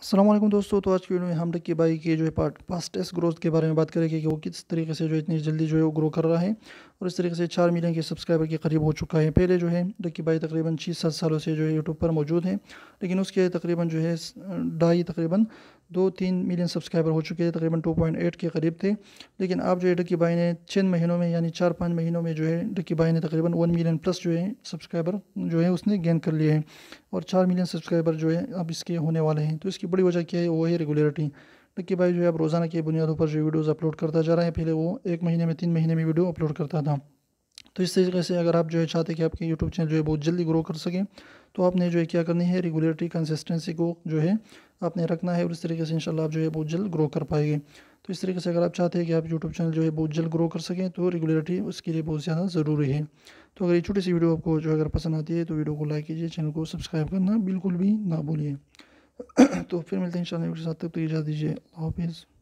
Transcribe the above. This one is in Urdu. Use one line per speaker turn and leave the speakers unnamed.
السلام علیکم دوستو، تو آج کی ویڈیو میں ہم ڈکی بائی کے جو ہے فاسٹیسٹ گروتھ کے بارے میں بات کریں گے کہ وہ کس طریقے سے جو ہے اتنی جلدی جو ہے وہ گرو کر رہا ہے اور اس طریقے سے 4 ملین کے سبسکرائبر کے قریب ہو چکا ہے۔ پہلے جو ہے ڈکی بائی تقریباً 6-7 سالوں سے جو ہے یوٹیوب پر موجود ہے، لیکن اس کے تقریباً جو ہے تقریباً 2-3 ملین سبسکرائبر ہو چکے ہیں، تقریباً 2.8 کے قریب تھے۔ لیکن اب جو ہے ڈکی بائی نے چند مہینوں میں یعنی 4-5 مہینوں میں جو ہے ڈکی بائی نے تقریباً 1 ملین پلس جو ہے سبسکرائبر جو ہے اس نے گین کر لیے ہیں اور 4 ملین سبسکرائبر جو ہے اب اس کے ہونے والے ہیں۔ تو اس کی بڑی وجہ کیا ہے؟ وہ ہے ریگولیرٹی۔ ڈکی بائی جو ہے اب روزانہ کی بنیادوں پر جو ویڈیوز اپلوڈ کرتا جا رہا ہے۔ پہلے وہ 1 مہینے میں 3 مہینے میں ویڈیو اپلوڈ کرتا تھا۔ تو اس طریقے سے اگر آپ جو ہے چاہتے ہیں کہ آپ کے یوٹیوب چینل جو ہے بہت جلدی گرو کر سکیں، تو آپ نے جو ہے کیا کرنی ہے، ریگولیرٹی کنسسٹنسی کو جو ہے آپ نے رکھنا ہے اور اس طریقے سے انشاءاللہ آپ جو ہے بہت جلد گرو کر پائے گے۔ تو اس طریقے سے اگر آپ چاہتے ہیں کہ آپ یوٹیوب چینل جو ہے بہت جلد گرو کر سکیں تو ریگولیرٹی اس کے لیے بہت زیادہ ضروری ہے۔ تو اگر یہ چھوٹی سی ویڈیو آپ کو جو اگر پسند آتی ہے تو ویڈیو کو لائک کیجیے، چینل کو سبسکرائب کرنا بالکل بھی نہ بھولیے۔ تو پھر ملتے ہیں انشاءاللہ کے ساتھ، تب تک اجازت دیجیے۔ اللہ حافظ۔